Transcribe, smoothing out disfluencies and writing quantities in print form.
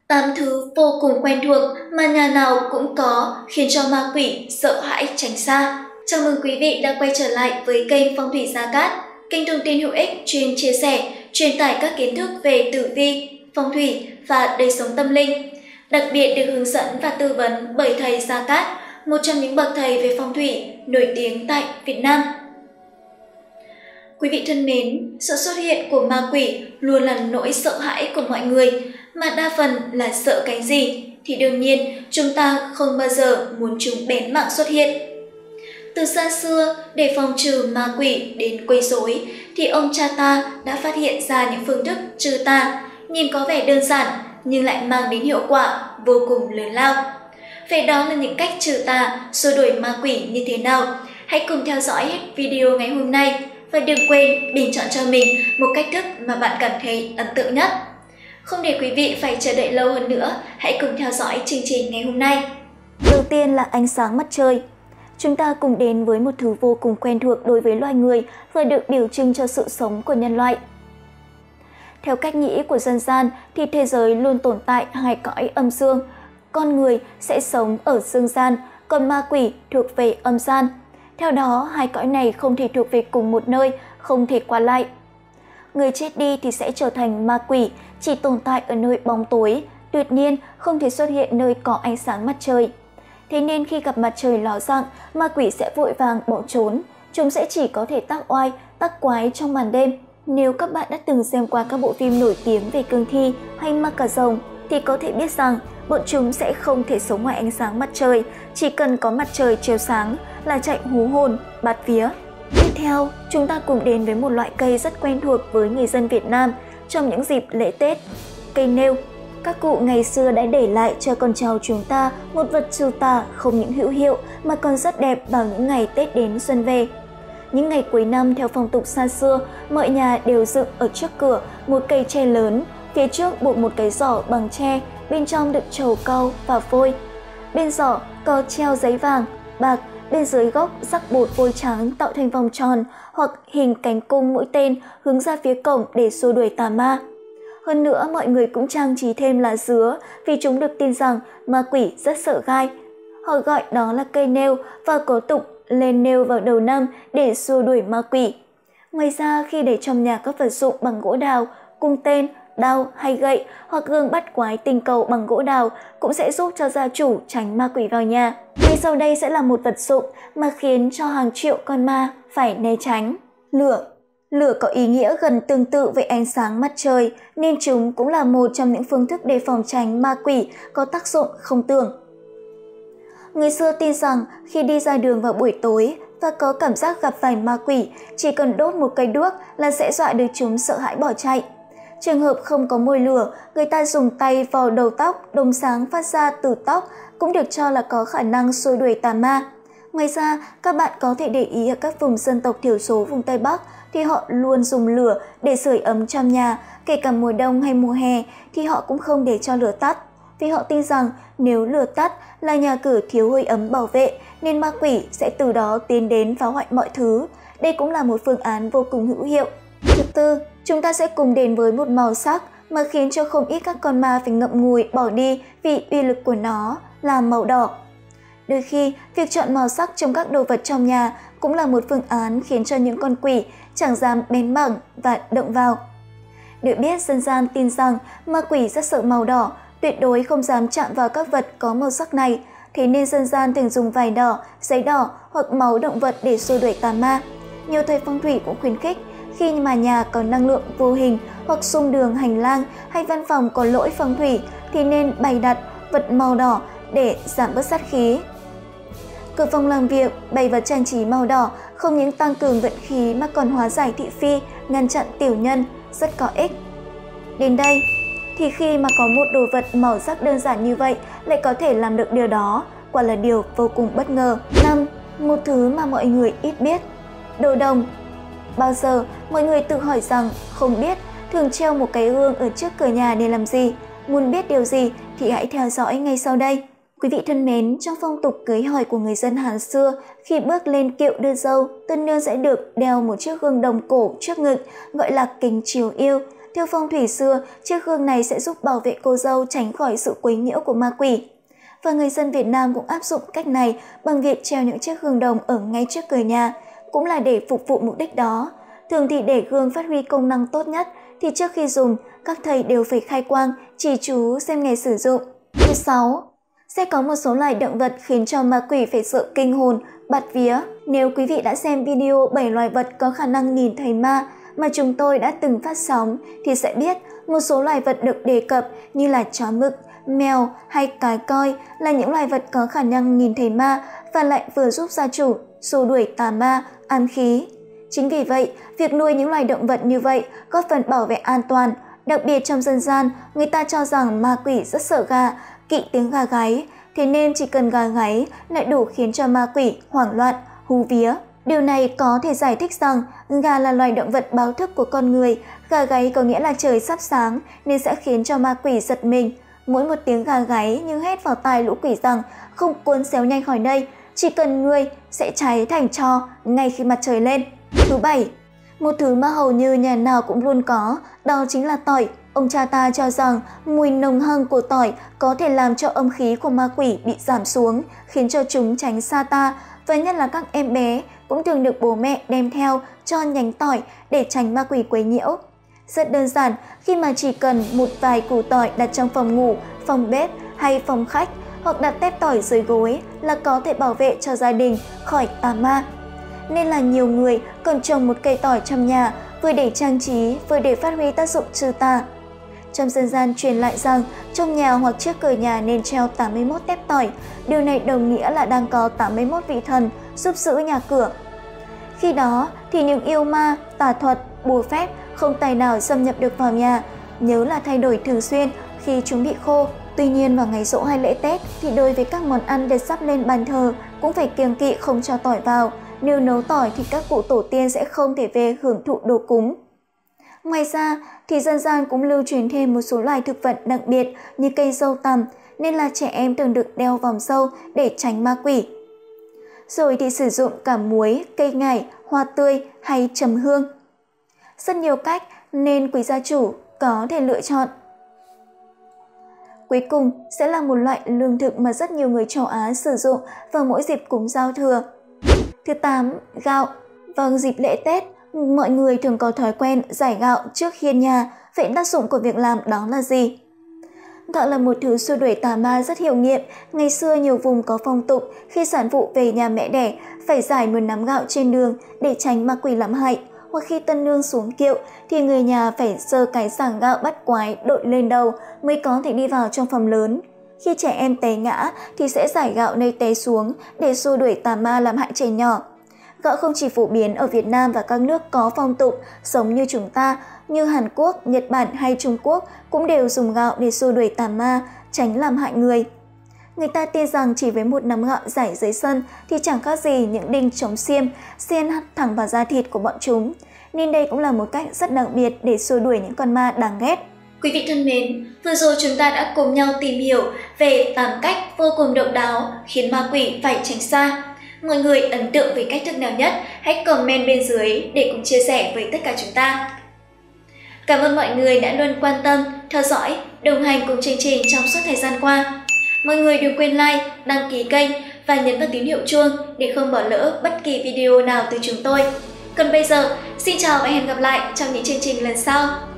8 thứ vô cùng quen thuộc mà nhà nào cũng có khiến cho ma quỷ sợ hãi tránh xa. Chào mừng quý vị đã quay trở lại với kênh Phong thủy Gia Cát, kênh thông tin hữu ích chuyên chia sẻ, truyền tải các kiến thức về tử vi, phong thủy và đời sống tâm linh. Đặc biệt được hướng dẫn và tư vấn bởi thầy Gia Cát, một trong những bậc thầy về phong thủy nổi tiếng tại Việt Nam. Quý vị thân mến, sự xuất hiện của ma quỷ luôn là nỗi sợ hãi của mọi người, mà đa phần là sợ cái gì thì đương nhiên chúng ta không bao giờ muốn chúng bén mảng xuất hiện. Từ xa xưa, để phòng trừ ma quỷ đến quấy rối thì ông cha ta đã phát hiện ra những phương thức trừ tà nhìn có vẻ đơn giản nhưng lại mang đến hiệu quả vô cùng lớn lao. Vậy đó là những cách trừ tà, xua đuổi ma quỷ như thế nào? Hãy cùng theo dõi hết video ngày hôm nay và đừng quên bình chọn cho mình một cách thức mà bạn cảm thấy ấn tượng nhất. Không để quý vị phải chờ đợi lâu hơn nữa, hãy cùng theo dõi chương trình ngày hôm nay. Đầu tiên là ánh sáng mặt trời. Chúng ta cùng đến với một thứ vô cùng quen thuộc đối với loài người và được biểu trưng cho sự sống của nhân loại. Theo cách nghĩ của dân gian thì thế giới luôn tồn tại hai cõi âm dương. Con người sẽ sống ở dương gian, còn ma quỷ thuộc về âm gian. Theo đó, hai cõi này không thể thuộc về cùng một nơi, không thể qua lại. Người chết đi thì sẽ trở thành ma quỷ, chỉ tồn tại ở nơi bóng tối, tuyệt nhiên không thể xuất hiện nơi có ánh sáng mặt trời. Thế nên khi gặp mặt trời ló dạng, ma quỷ sẽ vội vàng bỏ trốn. Chúng sẽ chỉ có thể tác oai, tác quái trong màn đêm. Nếu các bạn đã từng xem qua các bộ phim nổi tiếng về cương thi hay ma cà rồng thì có thể biết rằng bọn chúng sẽ không thể sống ngoài ánh sáng mặt trời, chỉ cần có mặt trời chiếu sáng là chạy hú hồn, bạt vía. Tiếp theo, chúng ta cùng đến với một loại cây rất quen thuộc với người dân Việt Nam trong những dịp lễ Tết, cây nêu. Các cụ ngày xưa đã để lại cho con cháu chúng ta một vật trừ tà không những hữu hiệu mà còn rất đẹp vào những ngày Tết đến xuân về. Những ngày cuối năm theo phong tục xa xưa, mọi nhà đều dựng ở trước cửa một cây tre lớn, phía trước buộc một cái giỏ bằng tre, bên trong đựng trầu cau và vôi. Bên giỏ có treo giấy vàng, bạc, bên dưới gốc rắc bột vôi trắng tạo thành vòng tròn hoặc hình cánh cung mũi tên hướng ra phía cổng để xua đuổi tà ma. Hơn nữa, mọi người cũng trang trí thêm lá dứa vì chúng được tin rằng ma quỷ rất sợ gai. Họ gọi đó là cây nêu và có tục lên nêu vào đầu năm để xua đuổi ma quỷ. Ngoài ra, khi để trong nhà các vật dụng bằng gỗ đào, cung tên, đao hay gậy hoặc gương bắt quái tinh cầu bằng gỗ đào cũng sẽ giúp cho gia chủ tránh ma quỷ vào nhà. Ngay sau đây sẽ là một vật dụng mà khiến cho hàng triệu con ma phải né tránh. Lửa. Lửa có ý nghĩa gần tương tự với ánh sáng mặt trời nên chúng cũng là một trong những phương thức để phòng tránh ma quỷ có tác dụng không tưởng. Người xưa tin rằng khi đi ra đường vào buổi tối và có cảm giác gặp phải ma quỷ, chỉ cần đốt một cây đuốc là sẽ dọa được chúng sợ hãi bỏ chạy. Trường hợp không có mồi lửa, người ta dùng tay vò đầu tóc, đốm sáng phát ra từ tóc cũng được cho là có khả năng xua đuổi tà ma. Ngoài ra, các bạn có thể để ý ở các vùng dân tộc thiểu số vùng Tây Bắc thì họ luôn dùng lửa để sưởi ấm trong nhà, kể cả mùa đông hay mùa hè thì họ cũng không để cho lửa tắt. Vì họ tin rằng nếu lửa tắt là nhà cửa thiếu hơi ấm bảo vệ nên ma quỷ sẽ từ đó tiến đến phá hoại mọi thứ. Đây cũng là một phương án vô cùng hữu hiệu. Thứ tư, chúng ta sẽ cùng đến với một màu sắc mà khiến cho không ít các con ma phải ngậm ngùi bỏ đi vì uy lực của nó là màu đỏ. Đôi khi, việc chọn màu sắc trong các đồ vật trong nhà cũng là một phương án khiến cho những con quỷ chẳng dám bén mảng và động vào. Được biết, dân gian tin rằng ma quỷ rất sợ màu đỏ, tuyệt đối không dám chạm vào các vật có màu sắc này, thế nên dân gian thường dùng vải đỏ, giấy đỏ hoặc máu động vật để xua đuổi tà ma. Nhiều thầy phong thủy cũng khuyến khích khi mà nhà có năng lượng vô hình hoặc xung đường hành lang hay văn phòng có lỗi phong thủy thì nên bày đặt vật màu đỏ để giảm bớt sát khí. Cửa phòng làm việc bày vật trang trí màu đỏ không những tăng cường vận khí mà còn hóa giải thị phi, ngăn chặn tiểu nhân, rất có ích. Đến đây thì khi mà có một đồ vật màu sắc đơn giản như vậy lại có thể làm được điều đó, quả là điều vô cùng bất ngờ. 5. Một thứ mà mọi người ít biết. Đồ đồng. Bao giờ mọi người tự hỏi rằng không biết thường treo một cái gương ở trước cửa nhà để làm gì? Muốn biết điều gì thì hãy theo dõi ngay sau đây. Quý vị thân mến, trong phong tục cưới hỏi của người dân Hán xưa, khi bước lên kiệu đưa dâu, tân nương sẽ được đeo một chiếc gương đồng cổ trước ngực gọi là kính chiếu yêu. Theo phong thủy xưa, chiếc gương này sẽ giúp bảo vệ cô dâu tránh khỏi sự quấy nhiễu của ma quỷ. Và người dân Việt Nam cũng áp dụng cách này bằng việc treo những chiếc gương đồng ở ngay trước cửa nhà, cũng là để phục vụ mục đích đó. Thường thì để gương phát huy công năng tốt nhất, thì trước khi dùng, các thầy đều phải khai quang, chỉ chú xem ngày sử dụng. Thứ 6. Sẽ có một số loài động vật khiến cho ma quỷ phải sợ kinh hồn, bạt vía. Nếu quý vị đã xem video 7 loài vật có khả năng nhìn thấy ma mà chúng tôi đã từng phát sóng thì sẽ biết một số loài vật được đề cập như là chó mực, mèo hay cá coi là những loài vật có khả năng nhìn thấy ma và lại vừa giúp gia chủ xua đuổi tà ma, ám khí. Chính vì vậy, việc nuôi những loài động vật như vậy góp phần bảo vệ an toàn. Đặc biệt trong dân gian, người ta cho rằng ma quỷ rất sợ gà, kỵ tiếng gà gáy, thế nên chỉ cần gà gáy lại đủ khiến cho ma quỷ hoảng loạn, hú vía. Điều này có thể giải thích rằng gà là loài động vật báo thức của con người, gà gáy có nghĩa là trời sắp sáng nên sẽ khiến cho ma quỷ giật mình. Mỗi một tiếng gà gáy như hét vào tai lũ quỷ rằng không cuốn xéo nhanh khỏi đây, chỉ cần người sẽ cháy thành tro ngay khi mặt trời lên. Thứ 7. Một thứ mà hầu như nhà nào cũng luôn có, đó chính là tỏi. Ông cha ta cho rằng mùi nồng hăng của tỏi có thể làm cho âm khí của ma quỷ bị giảm xuống, khiến cho chúng tránh xa ta, và nhất là các em bé cũng thường được bố mẹ đem theo cho nhánh tỏi để tránh ma quỷ quấy nhiễu. Rất đơn giản, khi mà chỉ cần một vài củ tỏi đặt trong phòng ngủ, phòng bếp hay phòng khách hoặc đặt tép tỏi dưới gối là có thể bảo vệ cho gia đình khỏi tà ma. Nên là nhiều người còn trồng một cây tỏi trong nhà, vừa để trang trí, vừa để phát huy tác dụng trừ tà. Trong dân gian truyền lại rằng trong nhà hoặc trước cửa nhà nên treo 81 tép tỏi, điều này đồng nghĩa là đang có 81 vị thần giúp giữ nhà cửa. Khi đó thì những yêu ma, tà thuật, bùa phép không tài nào xâm nhập được vào nhà, nhớ là thay đổi thường xuyên khi chúng bị khô. Tuy nhiên vào ngày giỗ hay lễ Tết thì đối với các món ăn được sắp lên bàn thờ cũng phải kiêng kỵ không cho tỏi vào. Nếu nấu tỏi thì các cụ tổ tiên sẽ không thể về hưởng thụ đồ cúng. Ngoài ra thì dân gian cũng lưu truyền thêm một số loài thực vật đặc biệt như cây dâu tằm, nên là trẻ em thường được đeo vòng dâu để tránh ma quỷ. Rồi thì sử dụng cả muối, cây ngải, hoa tươi hay trầm hương. Rất nhiều cách nên quý gia chủ có thể lựa chọn. Cuối cùng sẽ là một loại lương thực mà rất nhiều người châu Á sử dụng vào mỗi dịp cúng giao thừa. Thứ 8. Gạo. Vào dịp lễ Tết, mọi người thường có thói quen rải gạo trước hiên nhà. Vậy tác dụng của việc làm đó là gì? Gạo là một thứ xua đuổi tà ma rất hiệu nghiệm. Ngày xưa nhiều vùng có phong tục khi sản phụ về nhà mẹ đẻ phải rải một nắm gạo trên đường để tránh ma quỷ làm hại. Hoặc khi tân nương xuống kiệu thì người nhà phải giơ cái giảng gạo bắt quái đội lên đầu mới có thể đi vào trong phòng lớn. Khi trẻ em té ngã thì sẽ rải gạo nơi té xuống để xua đuổi tà ma làm hại trẻ nhỏ. Gạo không chỉ phổ biến ở Việt Nam và các nước có phong tục giống như chúng ta, như Hàn Quốc, Nhật Bản hay Trung Quốc cũng đều dùng gạo để xua đuổi tà ma, tránh làm hại người. Người ta tin rằng chỉ với một nắm gạo rải dưới sân thì chẳng khác gì những đinh chống xiêm, xiên thẳng vào da thịt của bọn chúng. Nên đây cũng là một cách rất đặc biệt để xua đuổi những con ma đáng ghét. Quý vị thân mến, vừa rồi chúng ta đã cùng nhau tìm hiểu về 8 cách vô cùng độc đáo khiến ma quỷ phải tránh xa. Mọi người ấn tượng về cách thức nào nhất? Hãy comment bên dưới để cùng chia sẻ với tất cả chúng ta. Cảm ơn mọi người đã luôn quan tâm, theo dõi, đồng hành cùng chương trình trong suốt thời gian qua. Mọi người đừng quên like, đăng ký kênh và nhấn vào tín hiệu chuông để không bỏ lỡ bất kỳ video nào từ chúng tôi. Còn bây giờ, xin chào và hẹn gặp lại trong những chương trình lần sau.